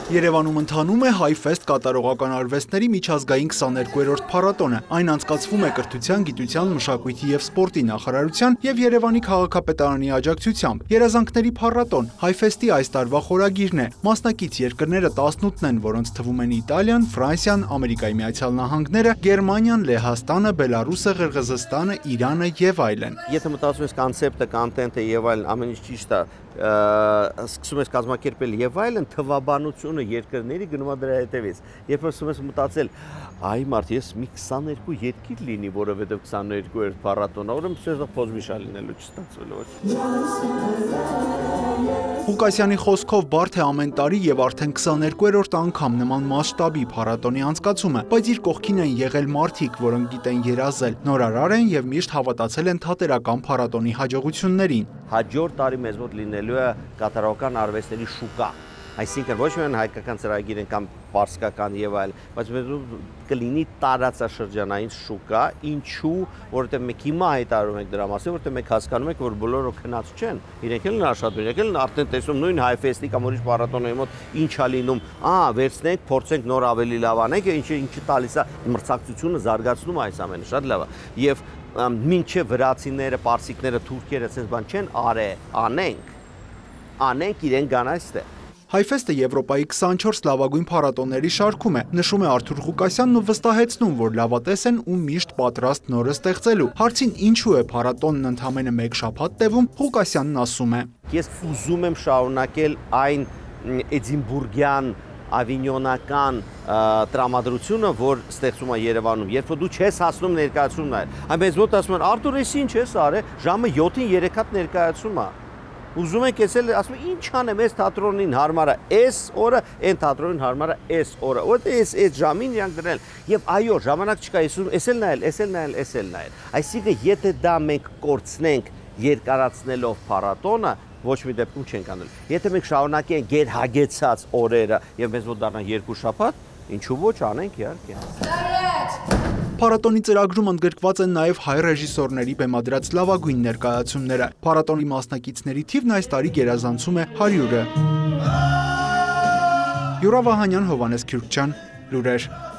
Երևանում ընթանում է Հայֆեստ կատարողական արվեստների միջազգային 22-րդ փառատոնը։ Այն անցկացվում է Կրթության, գիտության, մշակույթի և սպորտի նախարարության և Երևանի քաղաքապետարանի աջակցությամբ։ Երազանքների փառատոն Հայֆեստի այս տարվա խորագիրն է։ Մասնակից երկրները 18-ն են, որոնց թվում են Իտալիան, Ֆրանսիան, Ամերիկայի Միացյալ Նահանգները, Գերմանիան, Լեհաստանը, Բելարուսը, Ղրղզստանը, Իրանը եւ այլն։ Եթե մտածում ես կոնցեպտը, կոնտենտը եւ այլն, ամեն ինչ ճիշտ է, սկսում ես կազմակերպել եւ այլն, թվաբանությունը երկրների գնում է դրա հետևից։ Երբ որ սկսում ես մտածել, այ մարդ, ես մի 22 երկիր լինի, որովհետեւ 22-րդ փառատոնը, ուրեմն սերտը փոզմիշա լինելու չստացվել ոչ։ Ղուկասյանի խոսքով բարդ է ամեն տարի եւ արդեն 22-րդ անգամ նման մասշտաբի փառատոնի անցկացումը, բայց իր կողքին են եղել մարդիկ, որոնք գիտեն երազել, նորարար են եւ միշտ հավատացել են թատերական փառատոնի հաջողություններին։ Հաջորդ տարի մեզ մոտ լինելու է կատարողական արվեստների շուկա։ Այսինքն ոչ միայն հայկական ծրագիր են կամ պարսկական եւ այլ, բայց մեզ կլինի տարածաշրջանային շուկա, ինչու, որովհետեւ մենք հիմա հայտարարում ենք դրա մասին, որովհետեւ մենք հասկանում ենք, որ բոլորը քնած չեն, իրենք էլ աշխատում, իրենք էլ արդեն տեսնում նույն Հայֆեստի կամ ուրիշ փառատոնների մոտ ինչա լինում, վերցնենք, փորձենք նոր ավելի լավ անենք, ինչը տալիս է մրցակցությունը զարգացնում այս ամենը, շատ լավ է։ Եվ մինչև վրացիները, պարսիկները, թուրքերը այսպես բան չեն անենք իրենք գան այստեղ։ Հայֆեստը Եվրոպայի 24 լավագույն փառատոնների շարքում է, նշում է Արթուր Ղուկասյանն ու վստահեցնում, որ լավատես են ու միշտ պատրաստ նորը ստեղծելու։ Հարցին ինչու է փառատոնն ընդամենը մեկ շաբաթ տևում, Ղուկասյանն ասում է. Ես ուզում եմ շարունակել այն էդինբուրգյան ավինյոնական տրամադրությունը, որ ստեղծում է Երևանում, երբ որ դու չես հասնում ներկայացում նայել։ Այն մեզ մոտ ասում են, Արթուր, ես ինչ ես արել, ժամը 7-ին 3 հատ ներկայացում է։ Ուզում ենք էսել, ասում եմ, ինչ անեմ, այս թատրոնին հարմար է այս օրը, այն թատրոնին հարմար է այս օրը, որտե այս ժամին իրանք դրել։ Եվ այո, ժամանակ չկա, էսել նայել։ Այսինքն, եթե դա մենք կորցնենք երկարացնելով փառատոնը, ոչ մի դեպքում չենք անել։ Եթե մենք շարունակենք գերհագեցած օրերը եւ մեզ մոտ դառնան 2 շաբաթ, ինչու ոչ անենք իհարկե։ Փառատոնի ծրագրում ընդգրկված են նաև հայ ռեժիսորների բեմադրած լավագույն ներկայացումները։ Փառատոնի մասնակիցների թիվն այս տարի գերազանցում է 100-ը։ Յուրա Վահանյան, Հովհաննես Քյուրքչյան, լուրեր։